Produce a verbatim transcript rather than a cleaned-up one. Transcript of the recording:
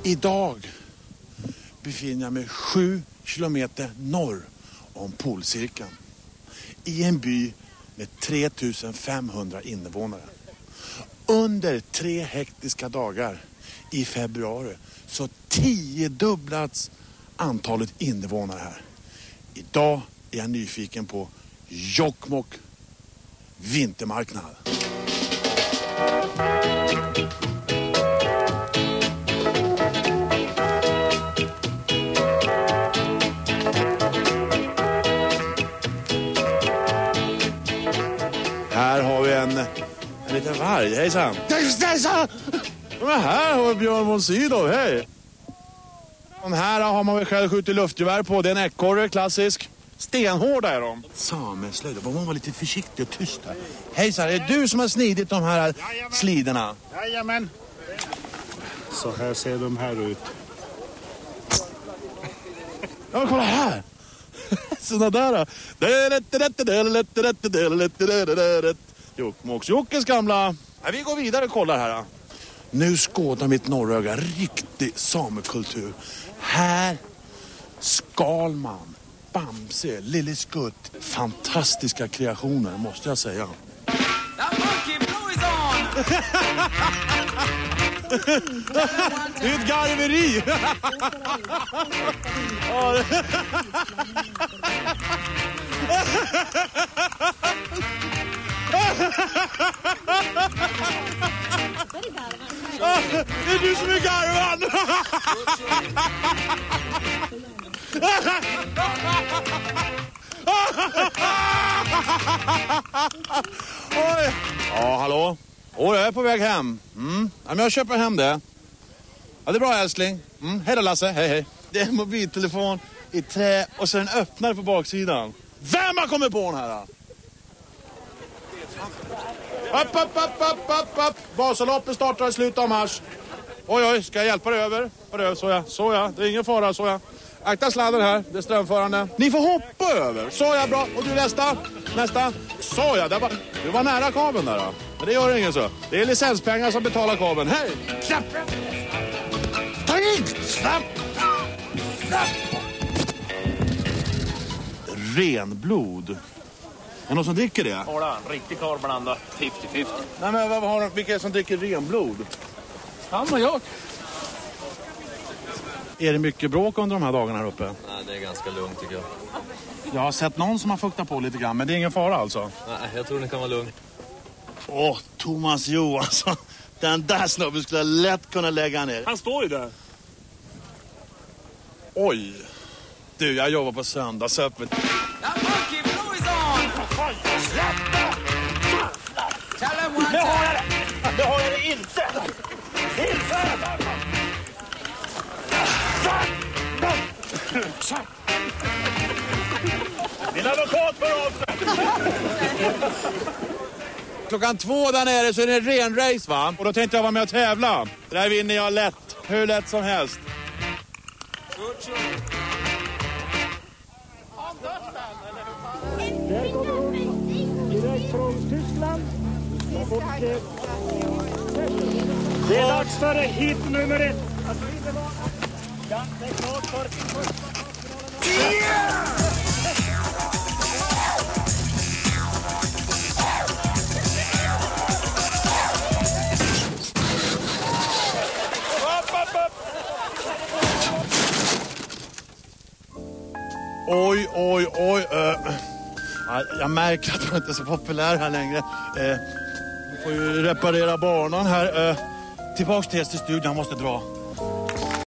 Idag befinner jag mig sju kilometer norr om polcirkeln. I en by med tre tusen femhundra invånare. Under tre hektiska dagar i februari så tiodubblats antalet invånare här. Idag är jag nyfiken på Jokkmokk vintermarknad. Här har vi en, en liten varg, hejsan. Men här har vi Björn von Sydow, hej. Den här har man väl själv skjutit luftgevär på, det är en ekorre, klassisk. Stenhårda är de. Sameslöjda, vad man var lite försiktig och tyst här. Hejsan, är det du som har snidit de här Jajamän. slidorna? Jajamän. Så här ser de här ut. Ja, kolla här. Såna där. Jokkmokks gamla. Ja, vi går vidare och kollar här. Nu skådar mitt norröga riktig samekultur. Här Skalman, Bamse, Lille Skutt. Fantastiska kreationer måste jag säga. Det är ett garveri. Det är du som är garvan. Oj. Ja, hallå. Åh, jag är på väg hem. Mm. Ja, men jag köper hem det. Ja, det är bra, älskling. Mm. Hej då, Lasse. Hej, hej. Det är en mobiltelefon i trä och så en öppnare på baksidan. Vem har kommit på den här då? Upp, upp, upp, upp, upp, upp. Vasaloppet startar i slutet av mars. Oj, oj, ska jag hjälpa dig över? över? Så ja, så ja. Det är ingen fara, så ja. Akta sladden här, det är strömförande. Ni får hoppa över. Så ja, bra. Och du nästa. Nästa. Så ja, det var, du var nära kabeln där då. Men det gör ingen så. Det är licenspengar som betalar kabeln. Hej! Slapp! Ta in! Slapp! Slapp! Renblod. Är det någon som dricker det? Hålla, riktig karblanda. femtio femtio. Nej, men vad har de, vilka är det som dricker renblod? Han och jag. Är det mycket bråk under de här dagarna här uppe? Nej, det är ganska lugnt tycker jag. Jag har sett någon som har fuktat på lite grann, men det är ingen fara alltså. Nej, jag tror det kan vara lugnt. Åh, Thomas Johansson. Den där snubben skulle jag lätt kunna lägga ner. Han står ju där. Oj. Du, jag jobbar på söndagsöppet. Det har jag det! Det har jag det inte! Inte! Min advokat för oss! Klockan två där nere så är det en ren race, va? Och då tänkte jag vara med och tävla. Det där vinner jag lätt. Hur lätt som helst. Direkt från Tyskland. Och det, det är dags för hit nummer ett. Ja, det är klart för Oj, oj, oj. Uh, jag märker att man inte är så populär här längre. Uh, får ju reparera banan här. Uh, tillbaks till studion, jag måste dra.